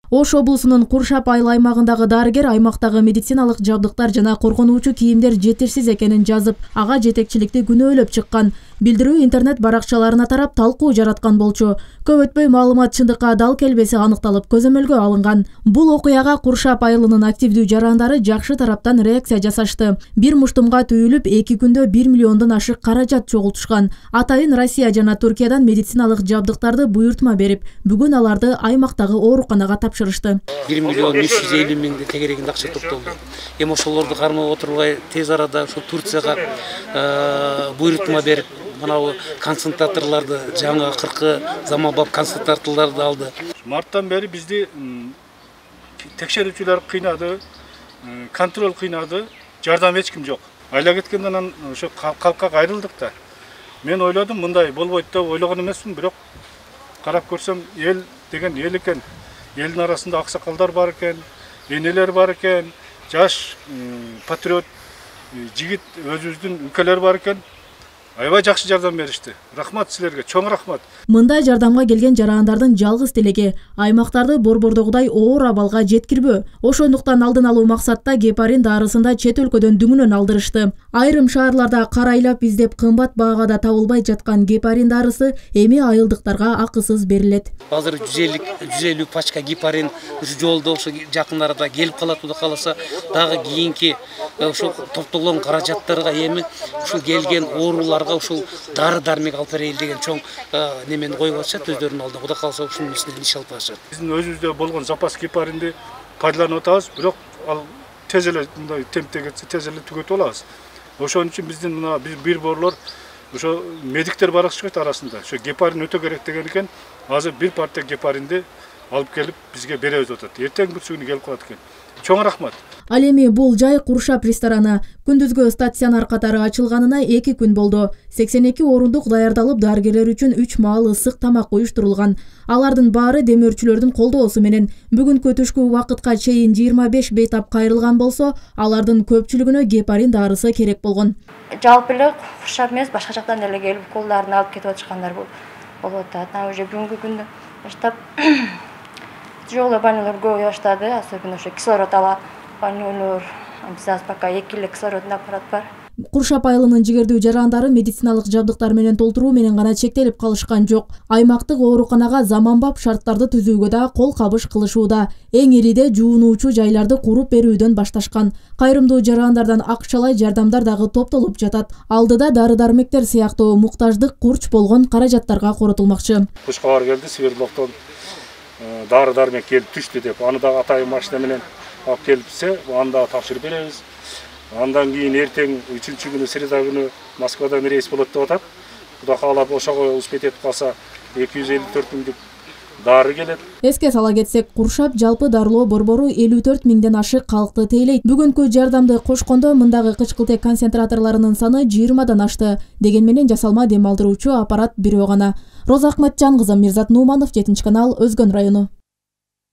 Ош облусунун Куршап айыл аймагындагы дарыгер аймактагы медициналык жабдыктар жана коргонуучу кийимдер жетишсиз экенин жазып, ага жетекчиликти күнөөлөп чыккан. Билдирүү интернет баракчаларына тарап талкуу жараткан болчу. Көп өтпөй маалымат чындыкка дал келбеси аныкталып, көзөмөлгө алынган. Бул окуяга Куршап айылынын активдүү жарандары жакшы тараптан реакция жасашты. Бир муштумга түйүлүп, 2 күндө 1 миллиондон ашык каражат чогултушкан. Атайын Россия жана Түркиядан медициналык жабдыктарды буйртма берип, бүгүн аларды аймактагы ооруканага тапшырышты. 1 миллион 350 миңди тегерегинде акча топтолду. Эми ошолорду кармап отурбай тез арада ошо Турцияга буйртма берип, мынау концентраторларды жаңы 40 заманбап концентраторларды алды. Марттан бери бизди текшерүүчүлөр кыйнады, контроль кыйнады, жардам эч ким жок. Айла кеткенден анан ошо калкка кайрылдык да. Мен ойлодум, мындай болбойт деп ойлогон эмесмин, бирок карап көрсөм, эл деген эл экен. Элдин арасында аксакалдар бар экен, энелер бар экен, жаш патриот жигит өзүбүздүн өлкөлөр бар экен. Аябай жакшы жардам беришти. Рахмат силерге, чоң рахмат. Мындай жардамга келген жарандардын жалгыз тилеги аймактарды борбордогудай оор абалга жеткирбөө. Ошондуктан алдын алуу максатта гепарин дарысында чет өлкөдөн дүңүнөн алдырышты. Айрым шаарларда карайлап издеп кымбат баагада табылбай жаткан гепарин дарысы эми айылдыктарга акысыз берилет. Азыр 150 пачка гепарин ушу жолдо ошо жакын арада келип калат, кудай кааласа, дагы кийинки ошо топтолгон каражаттарга эми ушул келген ооруларга ушул дары-дармек алып берели деген чоң немени коюп атышат өздөрүнүн алдына. Кудай кааласа ушунун ишин иш алып атышат. Биздин өзүбүздө болгон запас гепаринди пайдаланып атабыз, бирок ал тез эле мындай темпте кетсе тез эле түгөтүп алабыз. Ошон үчүн биздин мына бир борлор ошо медиктер бар чыгат арасында. Ошо гепарин өтө керек деген экен. Азыр бир партия гепаринди алып келип бизге беребиз деп атат. Эртең бүрсүгүнү келип калат экен. Чоң рахмат. Ал эми бул жай Куршап рестораны. Күндүзгө стационар катары ачылганына 2 күн болду. 82 орундук даярдалып, дарыгерлер үчүн 3 маал ысык тамак уюштурулган. Алардын баары демөөрчүлөрдүн колдоосу менен бүгүнкү түшкү убакытка чейин 25 бейтап кайрылган болсо, алардын көпчүлүгүнө гепарин дарысы керек болгон. Жалпы эле Куршап эмес, башка жактан деле келип колдарын алып кетип атышкандар болуп атат. Уже бүгүнкү күндө баштап тяжелый больнолор көп баштады, особенно ошо кислород ала больнолор. Биз пока 2 эле кислородный аппарат бар. Куршап айылынын жигердүү жарандары медициналык жабдыктар менен толтуруу менен гана чектелип калышкан жок. Аймактык ооруканага заманбап шарттарды түзүүгө да кол кабыш кылышууда. Эң элиде жуунуучу жайларды куруп берүүдөн башташкан. Кайрымдуу жарандардан акчалай жардамдар дагы топтолуп жатат. Алдыда дары-дармектер сыяктуу муктаждык курч болгон каражаттарга коротулмакчы. Куш кабар келди, Свердловдон дары-дармек келип түштү деп, аны дагы атайын машина менен алып келипсе, аны дагы тапшырып беребиз. Андан кийин эртең 3-чү күнү среда күнү Москвадан рейс болот деп атат. Кудай каалап ошого успеть этип калса 254 миңдик дары келет. Эске сала кетсек, Куршап жалпы дарылоо борбору 54 миңден ашык калкты тейлейт. Бүгүнкү жардамды кошкондо мындагы кычкылтек концентраторлорунун саны 20дан ашты. Деген менен жасалма дем алдыруучу аппарат бирөө гана. Роза Ахматжан кызы, Мирзат Нуманов, 7 канал, Өзгөн району.